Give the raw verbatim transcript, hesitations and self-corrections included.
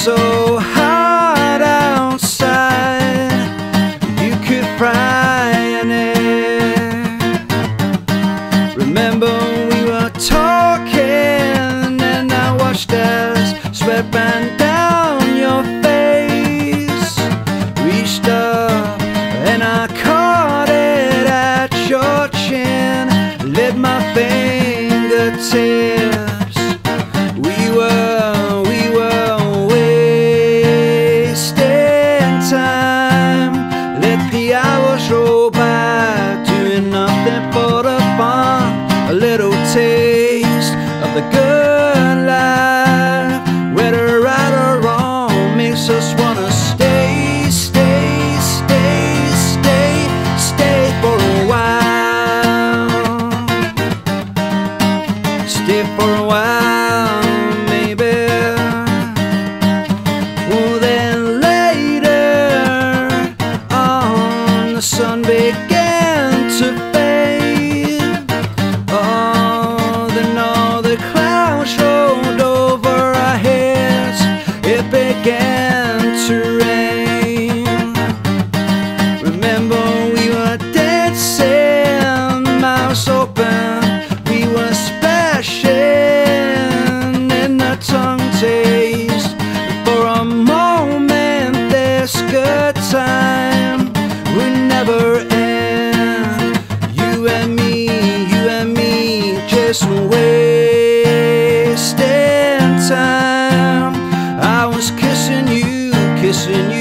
so hot outside, you could fry an egg. Remember we were talking and I watched as sweat ran down your face. Reached up and I caught it at your chin, lit my fingertips. We were, we were wasting time. Let the hours roll by, doing nothing but the fun. A little taste of the good life, whether right or wrong, makes us wanna stay, stay, stay, stay, stay for a while. Stay for a while, maybe. Well, then later on, the sun began to fade. Oh, then all the clouds rolled over our heads. It began to rain. Remember we were dancing, mouths open. We were splashing in the tongue taste. For a moment this good time would never end. You and me, you and me, just wasting time. I was kissing you, kissing you